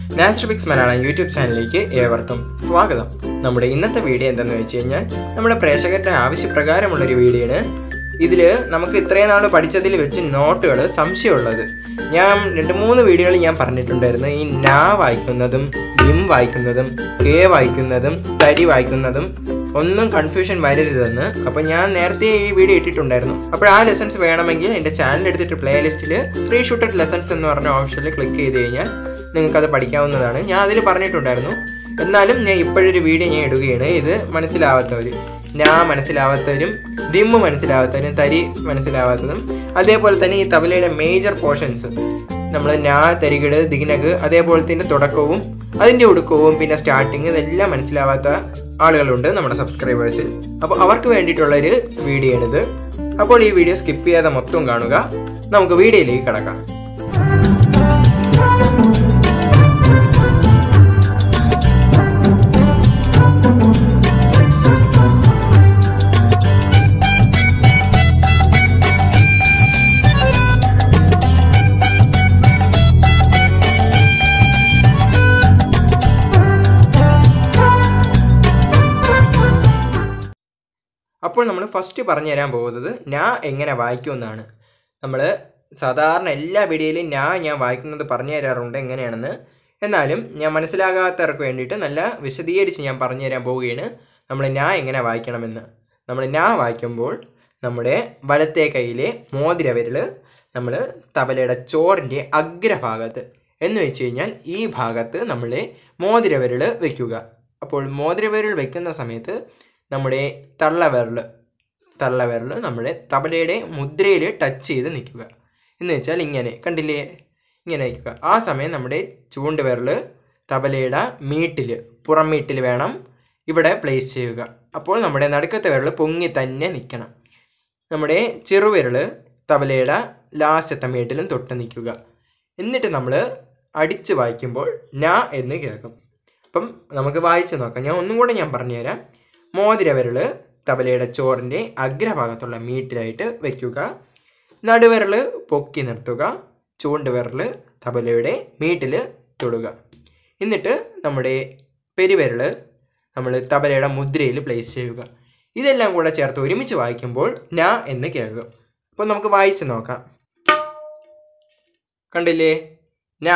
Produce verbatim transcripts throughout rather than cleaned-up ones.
നാച്ചുറൽപിക്സ് Malayalam YouTube ചാനലിലേക്ക് ഏവർക്കും സ്വാഗതം. നമ്മുടെ ഇന്നത്തെ വീഡിയോ എന്തെന്ന് വെച്ച് കഴിഞ്ഞാൽ നമ്മുടെ പ്രേക്ഷകരുടെ ആവശ്യപ്രകാരമുള്ളൊരു വീഡിയോ ആണ്. ഇതിൽ നമുക്ക് ഇത്രയും നാൾ പഠിച്ചതിൽ വെച്ച് നോട്ടുകൾ സംശയമുള്ളത് ഞാൻ രണ്ട് മൂന്ന് വീഡിയോകൾ ഞാൻ പറഞ്ഞിട്ടുണ്ടായിരുന്നു. ഈ നാ വായിക്കുന്നതും ഇം വായിക്കുന്നതും കെ വായിക്കുന്നതും തരി വായിക്കുന്നതും ഒന്നും കൺഫ്യൂഷൻ വരരുതെന്ന്. അപ്പോൾ ഞാൻ നേരത്തെ ഈ വീഡിയോ ഇട്ടിട്ടുണ്ടായിരുന്നു. അപ്പോൾ ആ ലെസൺസ് വേണമെങ്കിൽ എൻ്റെ ചാനൽ എടുത്തിട്ട് പ്ലേ ലിസ്റ്റിൽ പ്രീ ഷൂട്ടഡ് ലെസൺസ് എന്ന് പറഞ്ഞ ഓപ്ഷനിൽ ക്ലിക്ക് ചെയ്ത് കഴിഞ്ഞാൽ നിങ്ങൾക്കത് പഠിക്കാവുന്നതാണ്. ഞാൻ അതിൽ പറഞ്ഞിട്ടുണ്ടായിരുന്നു. എന്നാലും ഞാൻ ഇപ്പോഴൊരു വീഡിയോ ഞാൻ ഇടുകയാണ്. ഇത് മനസ്സിലാവാത്തവർ, നാ മനസ്സിലാവാത്തവരും ദിമ്മ് മനസ്സിലാവാത്തവരും തരി മനസ്സിലാവാത്തതും അതേപോലെ തന്നെ ഈ തബലയുടെ മേജർ പോർഷൻസ് നമ്മൾ നാ, തരികിട്, ദിഗ്നഗ്, അതേപോലെ തന്നെ തുടക്കവും അതിൻ്റെ ഒടുക്കവും പിന്നെ സ്റ്റാർട്ടിങ് ഇതെല്ലാം മനസ്സിലാവാത്ത ആളുകളുണ്ട് നമ്മുടെ സബ്സ്ക്രൈബേഴ്സിൽ. അപ്പോൾ അവർക്ക് വേണ്ടിയിട്ടുള്ളൊരു വീഡിയോ ആണിത്. അപ്പോൾ ഈ വീഡിയോ സ്കിപ്പ് ചെയ്യാതെ മൊത്തം കാണുക. നമുക്ക് വീഡിയോയിലേക്ക് കിടക്കാം. അപ്പോൾ നമ്മൾ ഫസ്റ്റ് പറഞ്ഞു തരാൻ പോകുന്നത് നാ എങ്ങനെ വായിക്കുമെന്നാണ്. നമ്മൾ സാധാരണ എല്ലാ വീഡിയോയിലും നാ ഞാൻ വായിക്കുന്നത് പറഞ്ഞു തരാറുണ്ട് എങ്ങനെയാണെന്ന്. എന്നാലും ഞാൻ മനസ്സിലാകാത്തവർക്ക് വേണ്ടിയിട്ട് നല്ല വിശദീകരിച്ച് ഞാൻ പറഞ്ഞു തരാൻ പോവുകയാണ് നമ്മൾ നാ എങ്ങനെ വായിക്കണമെന്ന്. നമ്മൾ നാ വായിക്കുമ്പോൾ നമ്മുടെ വലത്തെ കൈയിലെ മോതിരവിരൽ നമ്മൾ തബലയുടെ ചോറിൻ്റെ അഗ്രഭാഗത്ത് എന്ന് വെച്ച് കഴിഞ്ഞാൽ ഈ ഭാഗത്ത് നമ്മൾ മോതിരവിരൽ വയ്ക്കുക. അപ്പോൾ മോതിരവിരൽ വയ്ക്കുന്ന സമയത്ത് നമ്മുടെ തള്ളവിരൽ തള്ളവിരൽ നമ്മുടെ തബലയുടെ മുദ്രയിൽ ടച്ച് ചെയ്ത് നിൽക്കുക. എന്ന് വെച്ചാൽ ഇങ്ങനെ കണ്ടില്ലേ, ഇങ്ങനെ വയ്ക്കുക. ആ സമയം നമ്മുടെ ചൂണ്ടുവിരൽ തബലയുടെ മീട്ടിൽ പുറംമീട്ടിൽ വേണം ഇവിടെ പ്ലേസ് ചെയ്യുക. അപ്പോൾ നമ്മുടെ നടുക്കത്തെ വിരൽ പൊങ്ങി തന്നെ നിൽക്കണം. നമ്മുടെ ചെറുവിരൽ തബലയുടെ ലാസ്റ്റത്തെ മീട്ടിലും തൊട്ട് നിൽക്കുക. എന്നിട്ട് നമ്മൾ അടിച്ച് വായിക്കുമ്പോൾ നാ എന്ന് കേൾക്കും. അപ്പം നമുക്ക് വായിച്ച് നോക്കാം. ഞാൻ ഒന്നും കൂടെ ഞാൻ പറഞ്ഞുതരാം. മോതിരവിരൽ തബലയുടെ ചോറിൻ്റെ അഗ്രഭാഗത്തുള്ള മീറ്റിലായിട്ട് വയ്ക്കുക. നടുവിരൽ പൊക്കി നിർത്തുക. ചൂണ്ടുവിരൽ തബലയുടെ മീറ്റിൽ തൊടുക. എന്നിട്ട് നമ്മുടെ പെരുവിരൽ നമ്മൾ തബലയുടെ മുദ്രയിൽ പ്ലേസ് ചെയ്യുക. ഇതെല്ലാം കൂടെ ചേർത്ത് ഒരുമിച്ച് വായിക്കുമ്പോൾ നാ എന്ന് കേൾക്കും. അപ്പോൾ നമുക്ക് വായിച്ച് നോക്കാം. കണ്ടില്ലേ, നാ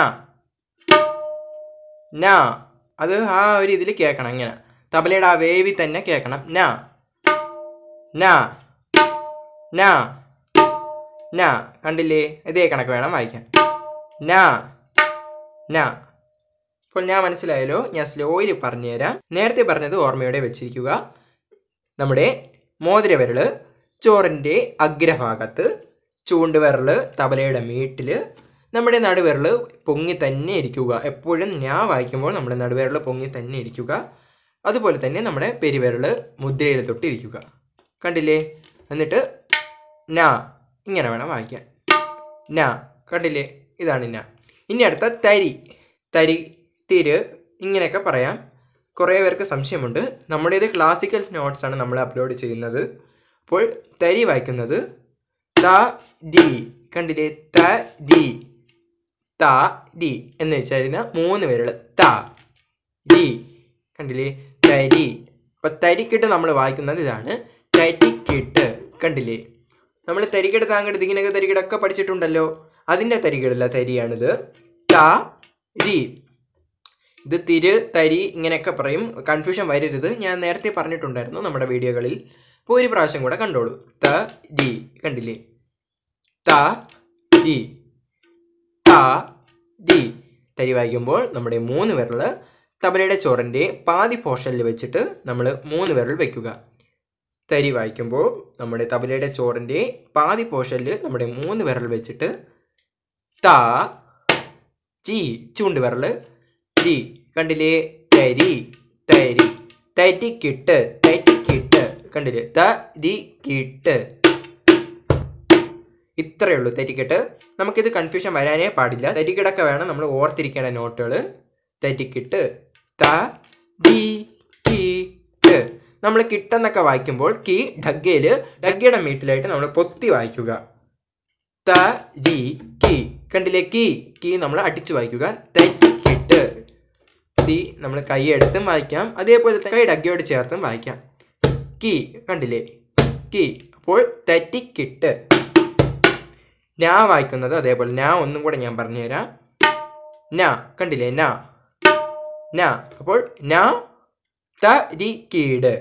നാ അത് ആ ഒരു ഇതിൽ കേൾക്കണം. ഇങ്ങനെ തബലയുടെ ആ വേവി തന്നെ കേൾക്കണം. നാ നാ നാ നാ കണ്ടില്ലേ, ഇതേ കണക്ക് വേണം വായിക്കാൻ. നാ നാ ഇപ്പോൾ ഞാൻ മനസ്സിലായല്ലോ. ഞാൻ സ്ലോയിൽ പറഞ്ഞു തരാം. നേരത്തെ പറഞ്ഞത് ഓർമ്മയോടെ വെച്ചിരിക്കുക. നമ്മുടെ മോതിരവിരൽ ചോറിൻ്റെ അഗ്രഭാഗത്ത്, ചൂണ്ടുവിരൽ തബലയുടെ മീട്ടിൽ, നമ്മുടെ നടുവിരൽ പൊങ്ങി തന്നെ ഇരിക്കുക. എപ്പോഴും ഞാൻ വായിക്കുമ്പോൾ നമ്മുടെ നടുവിരൽ പൊങ്ങി തന്നെ ഇരിക്കുക. അതുപോലെ തന്നെ നമ്മുടെ പെരുവിരൽ മുദ്രയിൽ തൊട്ടിരിക്കുക. കണ്ടില്ലേ, എന്നിട്ട് നാ ഇങ്ങനെ വേണം വായിക്കാൻ. നാ കണ്ടില്ലേ, ഇതാണ് നാ. ഇനി അടുത്ത തരി തരി തിര് ഇങ്ങനെയൊക്കെ പറയാം. കുറേ പേർക്ക് സംശയമുണ്ട്. നമ്മുടേത് ക്ലാസിക്കൽ നോട്ട്സാണ് നമ്മൾ അപ്ലോഡ് ചെയ്യുന്നത്. അപ്പോൾ തരി വായിക്കുന്നത് ത ഡി, കണ്ടില്ലേ, ത ഡി ത ഡി എന്ന് വെച്ചാൽ മൂന്ന് വിരൽ ത ഡി, കണ്ടില്ലേ, തരി. അപ്പൊ തരിക്കിട്ട് നമ്മൾ വായിക്കുന്നത് ഇതാണ് തരിക്കിട്ട്. കണ്ടില്ലേ, നമ്മൾ തരികിട് താങ്കട് ദിങ്ങിനൊക്കെ തരികിടൊക്കെ പഠിച്ചിട്ടുണ്ടല്ലോ. അതിൻ്റെ തരികിടല്ല, തരിയാണിത്. ത രി. ഇത് തിര് തരി ഇങ്ങനെയൊക്കെ പറയും. കൺഫ്യൂഷൻ വരരുത്. ഞാൻ നേരത്തെ പറഞ്ഞിട്ടുണ്ടായിരുന്നു നമ്മുടെ വീഡിയോകളിൽ. ഇപ്പോൾ ഒരു പ്രാവശ്യം കൂടെ കണ്ടോളൂ. ത രി, കണ്ടില്ലേ, ത രി ത രി. തരി വായിക്കുമ്പോൾ നമ്മുടെ മൂന്ന് വിരൽ തബലയുടെ ചോറിൻ്റെ പാതി പോർഷനിൽ വെച്ചിട്ട് നമ്മൾ മൂന്ന് വിരൽ വയ്ക്കുക. തരി വായിക്കുമ്പോൾ നമ്മുടെ തബലയുടെ ചോറിൻ്റെ പാതി പോർഷനിൽ നമ്മുടെ മൂന്ന് വിരൽ വെച്ചിട്ട് ത ജി, ചൂണ്ടുവിരൽ രി, കണ്ടില്ലേ, തരി തരി തരിക്കിട്ട് തരിക്കിട്ട്, കണ്ടില്ലേ, ത രി കിട്ട്. ഇത്രയേ ഉള്ളൂ തരിക്കിട്ട്. നമുക്കിത് കൺഫ്യൂഷൻ വരാനേ പാടില്ല. തരികിടൊക്കെ വേണം നമ്മൾ ഓർത്തിരിക്കേണ്ട നോട്ടുകൾ. തരിക്കിട്ട് ത രി കിട്ട്. നമ്മൾ കിട്ടെന്നൊക്കെ വായിക്കുമ്പോൾ കി ഡഗ്ഗയിൽ ഡഗ്ഗയുടെ മീട്ടിലായിട്ട് നമ്മൾ പൊത്തി വായിക്കുക. ത രി കി, കണ്ടില്ലേ, കി കി നമ്മൾ അടിച്ചു വായിക്കുക. തരിക്കിട്ട് ഡി നമ്മൾ കൈ എടുത്തും വായിക്കാം, അതേപോലെ തന്നെ കൈ ഡഗ്ഗയോട് ചേർത്തും വായിക്കാം. കീ കണ്ടില്ലേ, കീ. അപ്പോൾ തെറ്റിക്കിട്ട്. ഞാ വായിക്കുന്നത് അതേപോലെ. ഞാ ഒന്നും കൂടെ ഞാൻ പറഞ്ഞുതരാം. നാ കണ്ടില്ലേ, നാ നാ. അപ്പോൾ നാ തരിക്കീട്.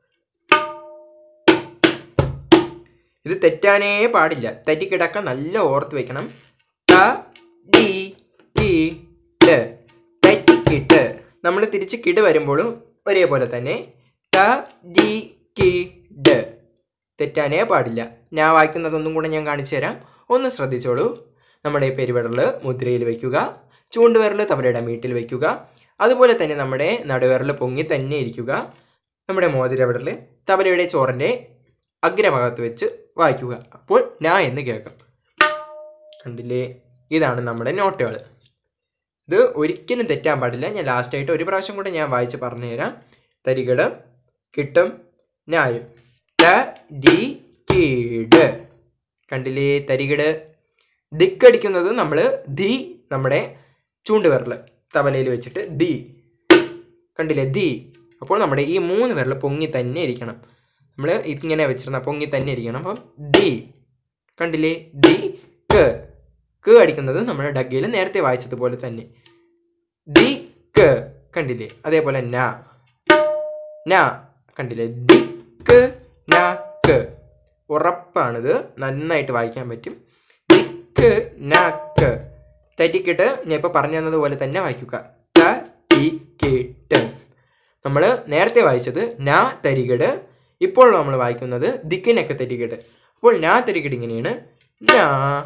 ഇത് തെറ്റാനേ പാടില്ല. തെറ്റിക്കിടക്ക നല്ല ഓർത്ത് വെക്കണം. ത ഡി കി ട്, തെറ്റിക്കിട്ട്. നമ്മൾ തിരിച്ച് കിട് വരുമ്പോഴും ഒരേപോലെ തന്നെ ത ഡി കി ട്. തെറ്റാനേ പാടില്ല. ഞാൻ വായിക്കുന്നതൊന്നും കൂടെ ഞാൻ കാണിച്ചു തരാം, ഒന്ന് ശ്രദ്ധിച്ചോളൂ. നമ്മുടെ പെരുവിരൽ മുദ്രയിൽ വയ്ക്കുക, ചൂണ്ടുവിരൽ തബലയുടെ മീട്ടിൽ വയ്ക്കുക, അതുപോലെ തന്നെ നമ്മുടെ നടുവിരൽ പൊങ്ങി തന്നെ ഇരിക്കുക. നമ്മുടെ മോതിരവിരൽ തബലയുടെ ചോറിൻ്റെ അഗ്രഭാഗത്ത് വെച്ച് വായിക്കുക. അപ്പോൾ നാ എന്ന് കേൾക്കാം. കണ്ടില്ലേ, ഇതാണ് നമ്മുടെ നോട്ടുകൾ. ഇത് ഒരിക്കലും തെറ്റാൻ പാടില്ല. ഞാൻ ലാസ്റ്റായിട്ട് ഒരു പ്രാവശ്യം കൂടെ ഞാൻ വായിച്ച് പറഞ്ഞു തരാം. തരികട് കിട്ടും നായും. ത ഡി കീട്. കണ്ടില്ലേ, തരികട്. ദിക്കടിക്കുന്നത് നമ്മൾ ദി, നമ്മുടെ ചൂണ്ടുവിരൽ തബലയിൽ വെച്ചിട്ട് ദി. കണ്ടില്ലേ, ദി. അപ്പോൾ നമ്മുടെ ഈ മൂന്ന് വിരൽ പൊങ്ങി തന്നെ ഇരിക്കണം. നമ്മൾ ഇങ്ങനെ വെച്ചിരുന്ന പൊങ്ങി തന്നെ ഇരിക്കണം. അപ്പം ദി. കണ്ടില്ലേ, ദി ക്ക്. ക്ക് അടിക്കുന്നത് നമ്മൾ ഡഗ്ഗയിൽ നേരത്തെ വായിച്ചതുപോലെ തന്നെ. ദി ക്ക്. കണ്ടില്ലേ, അതേപോലെ നാ നാ. കണ്ടില്ലേ, ദി ക്ക് നാ ക്ക്. ഉറപ്പാണിത്, നന്നായിട്ട് വായിക്കാൻ പറ്റും. ദി ക്ക് നാ ക്ക്. തെറ്റിക്കിട്ട് ഞാൻ ഇപ്പോൾ പറഞ്ഞു തന്നതുപോലെ തന്നെ വായിക്കുക. ത ടി കിട്ട്. നമ്മൾ നേരത്തെ വായിച്ചത് നാ തരികട്. ഇപ്പോൾ നമ്മൾ വായിക്കുന്നത് ദിക്കിനൊക്കെ തരികട്. അപ്പോൾ നാ തരികട് ഇങ്ങനെയാണ്. നാ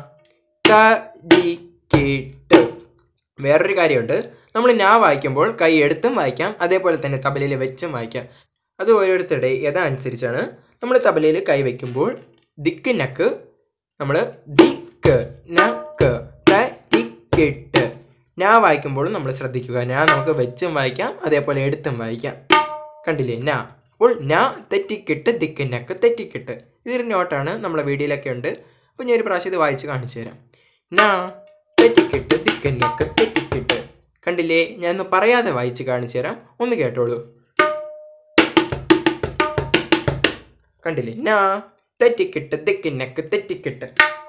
തരികിട്ട്. വേറൊരു കാര്യമുണ്ട്, നമ്മൾ നാ വായിക്കുമ്പോൾ കൈ എടുത്തും വായിക്കാം, അതേപോലെ തന്നെ തബലയിൽ വെച്ചും വായിക്കാം. അത് ഓരോരുത്തരുടെ യഥാനുസരിച്ചാണ്. നമ്മൾ തബലയിൽ കൈ വയ്ക്കുമ്പോൾ ദിക്കിനക്ക് നമ്മൾ ദിക്ക് നക്ക് തരികിട്ട്. നാ വായിക്കുമ്പോഴും നമ്മൾ ശ്രദ്ധിക്കുക. നാ നമുക്ക് വെച്ചും വായിക്കാം, അതേപോലെ എടുത്തും വായിക്കാം. കണ്ടില്ലേ, നാ. അപ്പോൾ നാ തെറ്റിക്കിട്ട് ദിക്കിനക്ക് തെറ്റിക്കിട്ട്. ഇതൊരു നോട്ടാണ്, നമ്മളെ വീഡിയോയിലൊക്കെ ഉണ്ട്. അപ്പോൾ ഞാൻ ഒരു പ്രാവശ്യം ഇത് വായിച്ച് കാണിച്ചു തരാം. നാ തെറ്റിക്കിട്ട് ദിക്കിനക്ക് തെറ്റിക്കിട്ട്. കണ്ടില്ലേ, ഞാൻ ഒന്ന് പറയാതെ വായിച്ച് കാണിച്ചു തരാം, ഒന്ന് കേട്ടോളൂ. കണ്ടില്ലേ, നാ തെറ്റിക്കിട്ട് ദിക്കിനക്ക് തെറ്റിക്കിട്ട്.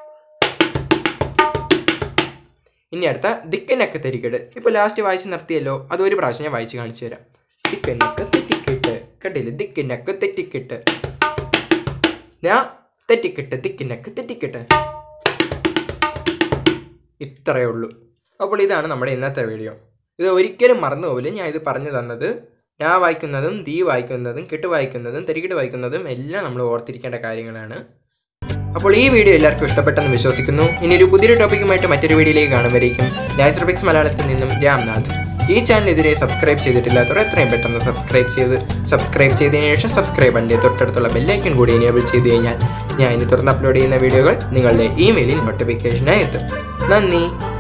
ഇനി അടുത്ത ദിക്കിനക്ക് തെരിക്കിട്ട്. ഇപ്പോൾ ലാസ്റ്റ് വായിച്ച് നിർത്തിയല്ലോ, അതൊരു പ്രാവശ്യം ഞാൻ വായിച്ച് കാണിച്ചു തരാം. ദിക്കിനക്ക് തെറ്റിക്കിട്ട്. കണ്ടില്ലേ, ദിക്കിനക്ക് തെറ്റിക്കിട്ട്. നാ തെറ്റിക്കിട്ട് ദിക്കിനക്ക് തെറ്റിക്കിട്ട്. ഇത്രയേ ഉള്ളൂ. അപ്പോൾ ഇതാണ് നമ്മുടെ ഇന്നത്തെ വീഡിയോ. ഇത് ഒരിക്കലും മറന്നു പോവില്ല. ഞാൻ ഇത് പറഞ്ഞു തന്നത് നാ വായിക്കുന്നതും ദീ വായിക്കുന്നതും കിട്ട് വായിക്കുന്നതും തെരികിട്ട് വായിക്കുന്നതും എല്ലാം നമ്മൾ ഓർത്തിരിക്കേണ്ട കാര്യങ്ങളാണ്. അപ്പോൾ ഈ വീഡിയോ എല്ലാവർക്കും ഇഷ്ടപ്പെട്ടെന്ന് വിശ്വസിക്കുന്നു. ഇനി ഒരു പുതിയൊരു ടോപ്പിക്കുമായിട്ട് മറ്റൊരു വീഡിയോയിലേക്ക് കാണുമ്പോഴേക്കും നാച്ചുറോപിക്സ് മലയാളത്തിൽ നിന്നും രാംനാഥ്. ഈ ചാനൽ ഇതിനെ സബ്സ്ക്രൈബ് ചെയ്തിട്ടില്ലാത്തവർ എത്രയും പെട്ടെന്ന് സബ്സ്ക്രൈബ് ചെയ്ത് സബ്സ്ക്രൈബ് ചെയ്തതിനു ശേഷം സബ്സ്ക്രൈബ് ബട്ടന്റെ തൊട്ടടുത്തുള്ള ബെല്ലൈക്കൺ കൂടി എനേബിൾ ചെയ്ത് കഴിഞ്ഞാൽ ഞാൻ ഇനി തുറന്ന് അപ്ലോഡ് ചെയ്യുന്ന വീഡിയോകൾ നിങ്ങളുടെ ഇമെയിലിൽ നോട്ടിഫിക്കേഷനായി എത്തും. നന്ദി.